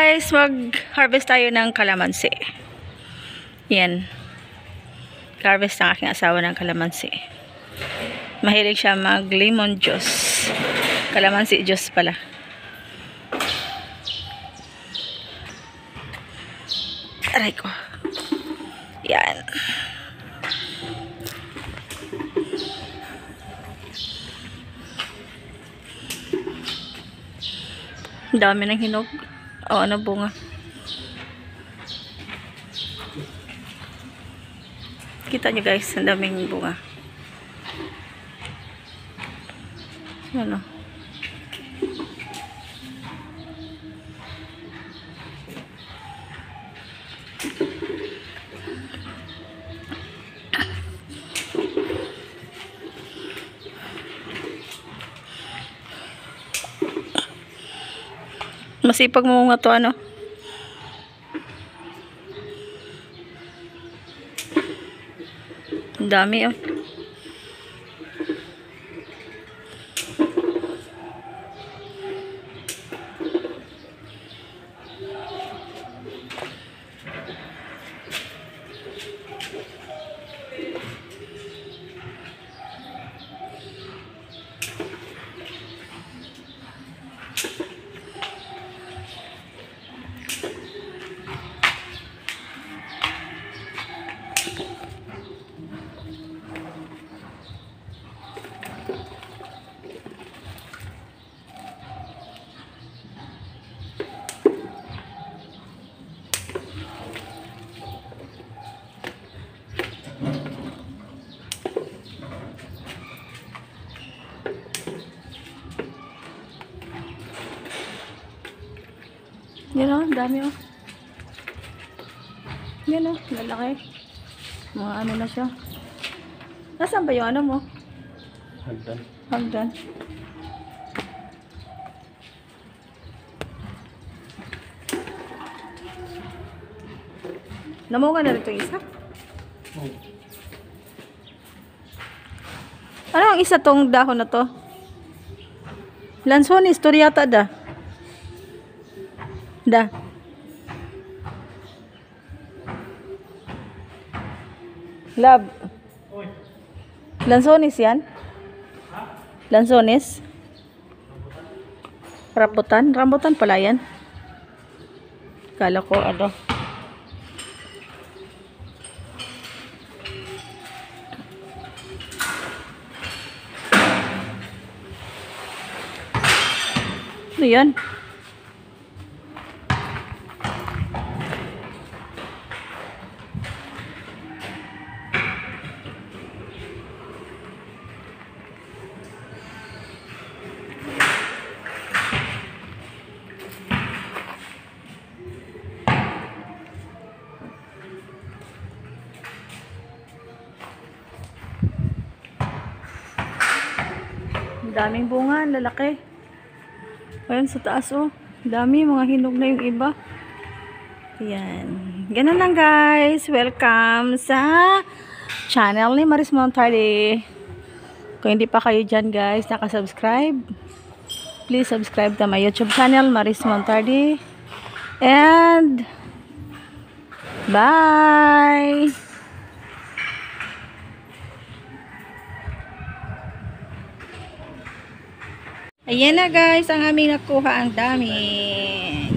guys, mag-harvest tayo ng kalamansi. Yan. Harvest ng aking asawa ng kalamansi. Mahilig siya mag-lemon juice. Kalamansi juice pala. Aray ko. Yan. Dami ng hinog. O, ano bunga. Kita nyo guys, ang daming bunga. Ano. Masipag mo nga to, ano. Ang dami, oh. Yan o, dami o. Yan o, lalaki. Mga ano na siya. Nasaan ba yung ano mo? Hagdan. Hagdan. Namuha na rin itong isa? Oh. Ano ang isa tong dahon na to? Lansones, to yata da. Da. Lab. Lansones yan? Lansones? Rambutan? Rambutan pala yan. Kala ko ano. Ano yan? Daming bunga, lalaki. Ayan sa taas oh. Dami, mga hinog na yung iba. Ayan. Ganun lang guys. Welcome sa channel ni Maris Monterde. Kung hindi pa kayo dyan guys, nakasubscribe. Please subscribe to my YouTube channel, Maris Monterde. And bye! Ayan na guys, ang aming nakuha, ang dami.